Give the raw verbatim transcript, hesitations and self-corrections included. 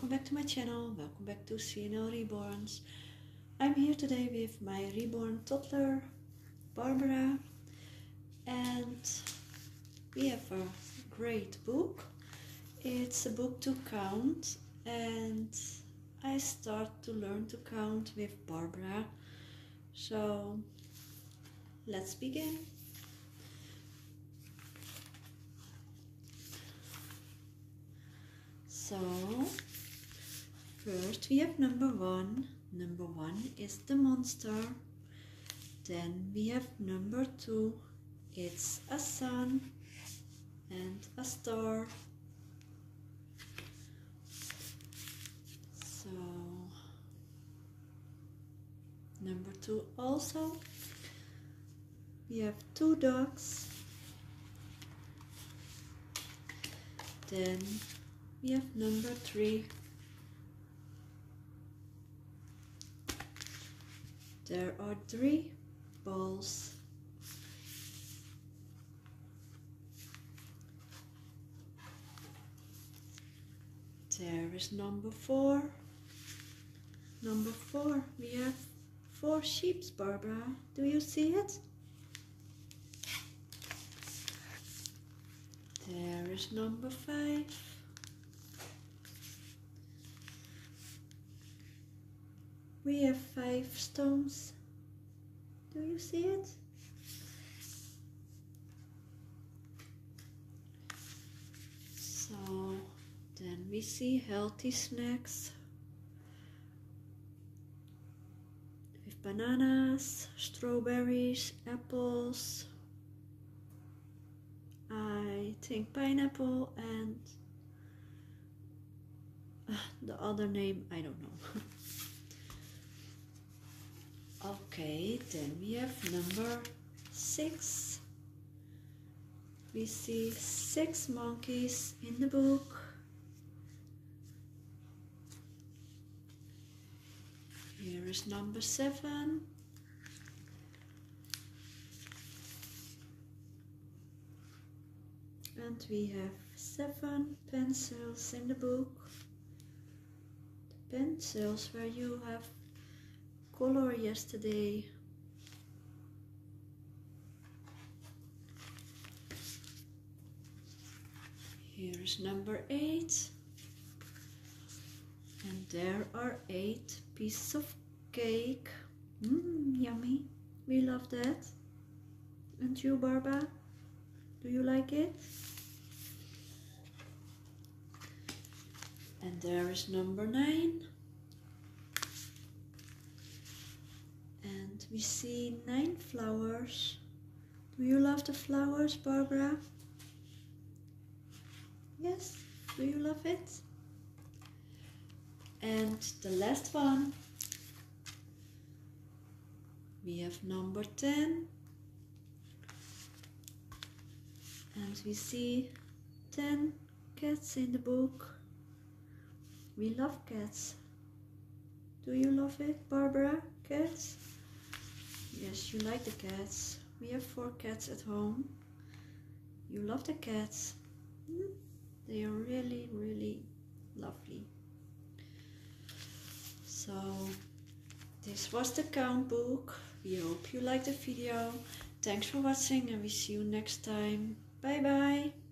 welcome back to my channel, welcome back to C N L Reborns. I'm here today with my reborn toddler, Barbara, and we have a great book. It's a book to count, and I start to learn to count with Barbara. So let's begin. So first we have number one. Number one is the monster. Then we have number two. It's a sun and a star. So number two also. We have two dogs. Then we have number three. There are three balls. There is number four. Number four, we have four sheep, Barbara. Do you see it? There is number five. We have five stones. Do you see it? So then we see healthy snacks with bananas, strawberries, apples, I think pineapple, and uh, the other name I don't know. Okay, then we have number six. We see six monkeys in the book. Here is number seven. And we have seven pencils in the book. The pencils where you have color yesterday. Here is number eight. And there are eight pieces of cake. Mmm, yummy. We love that. And you, Barbara? Do you like it? And there is number nine. And we see nine flowers. Do you love the flowers, Barbara? Yes? Do you love it? And the last one. We have number ten. And we see ten cats in the book. We love cats. Do you love it, Barbara? Cats? Yes, you like the cats. We have four cats at home. You love the cats. Hmm? They are really, really lovely. So, this was the count book. We hope you liked the video. Thanks for watching and we see you next time. Bye bye.